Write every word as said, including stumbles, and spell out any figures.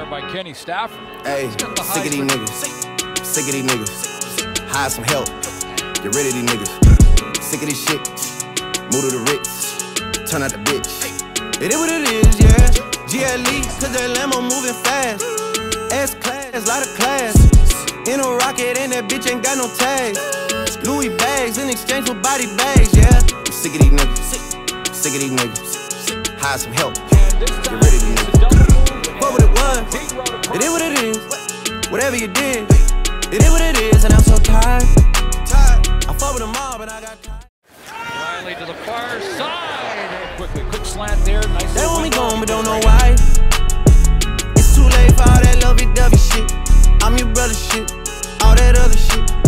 there by Kenny Stafford. Hey, sick of these niggas. Sick of these niggas. Hire some help. Get rid of these niggas. Sick of this shit. Move to the Ritz. Turn out the bitch. It is what it is, yeah. G L E, cause that Lambo moving fast. S-class, lot of class. In a rocket and that bitch ain't got no tags. Louis bags in exchange for body bags, yeah. I'm sick of these niggas. Sick of these niggas. Hire some help. Get rid of these niggas. What would it was? It is what it is. Whatever you did, it is what it is, and I'm so tired. I fought with them all, but I got tired. Riley to the far side. Quickly, quick slant there. Nice. They want me gone, but don't know why. It's too late for all that lovey-dovey shit. I'm your brother shit. All that other shit.